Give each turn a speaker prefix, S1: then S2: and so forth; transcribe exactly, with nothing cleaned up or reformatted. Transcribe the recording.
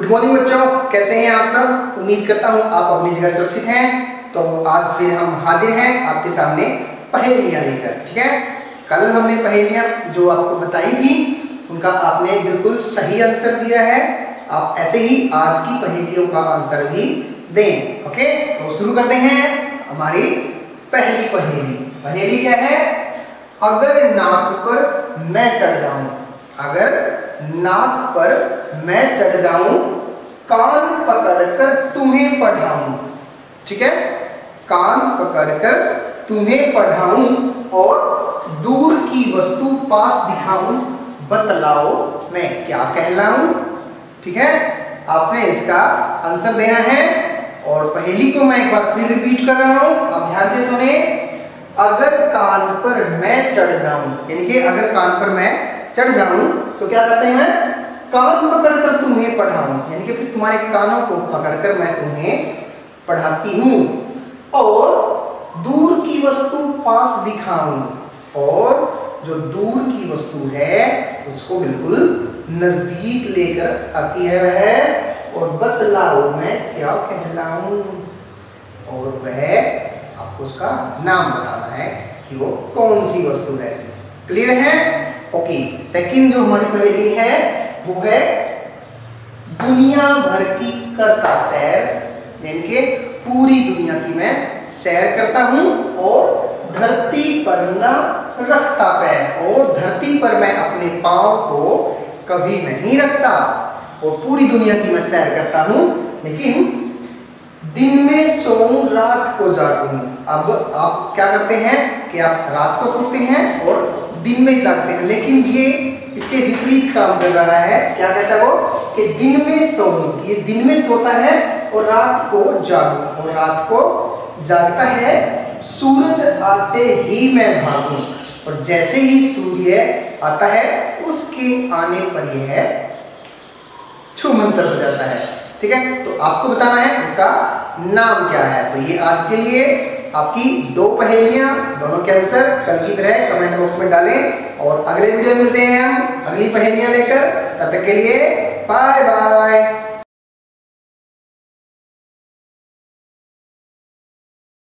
S1: Good morning बच्चों, कैसे हैं आप सब। उम्मीद करता हूँ आप अपनी जगह सुरक्षित हैं। तो आज फिर हम हाजिर हैं आपके सामने पहेलियाँ लेकर। ठीक है, कल हमने पहेलियाँ जो आपको बताई थी उनका आपने बिल्कुल सही आंसर दिया है। आप ऐसे ही आज की पहेलियों का आंसर भी दें। ओके, तो शुरू करते हैं हमारी पहली पहेली। पहेली क्या है? अगर नाक पर मैं चढ़ जाऊं, अगर नाक पर मैं चढ़ जाऊं, कान पकड़कर तुम्हें पढ़ाऊं। ठीक है, कान पकड़कर तुम्हें पढ़ाऊं और दूर की वस्तु पास दिखाऊं, बतलाओ मैं क्या कहलाऊं। ठीक है, आपने इसका आंसर देना है और पहेली को मैं एक बार फिर रिपीट कर रहा हूं, आप ध्यान से सुने। अगर कान पर मैं चढ़ जाऊं, यानी कि अगर कान पर मैं चढ़ जाऊं तो क्या करते हैं? कान पकड़कर तुम्हें पढ़ाऊं, यानी कि फिर तुम्हारे कानों को पकड़कर मैं तुम्हें पढ़ाती हूं और दूर की वस्तु पास दिखाऊं, और जो दूर की वस्तु है उसको बिल्कुल नजदीक लेकर आती है वह, और बतलाओ मैं क्या कहलाऊं, और वह आपको उसका नाम बताना है कि वो कौन सी वस्तु है। क्लियर है? ओके, सेकंड जो हमारी पहेली है वो है दुनिया भर की करता सैर, यानी कि पूरी दुनिया की मैं सैर करता हूं और धरती पर न रखता पैर, और धरती पर मैं अपने पांव को कभी नहीं रखता, और पूरी दुनिया की मैं सैर करता हूं, लेकिन दिन में सोऊं रात को जागूं। अब आप क्या करते हैं कि आप रात को सोते हैं और दिन में जागते हैं, लेकिन ये इसके विपरीत काम कर रहा है। क्या कहता है वो कि दिन में सोऊं, ये दिन में सोता है और रात को जागूं, और रात को जागता है। सूरज आते ही मैं भागूं, और जैसे ही सूर्य आता है उसके आने पर यह छूमंतर हो जाता है। ठीक है, तो आपको बताना है उसका नाम क्या है। तो ये आज के लिए आपकी दो पहेलियां, दोनों के आंसर कल की तरह कमेंट बॉक्स में डालें, और अगले वीडियो में मिलते हैं हम अगली पहेलियां लेकर। तब तक के लिए बाय बाय।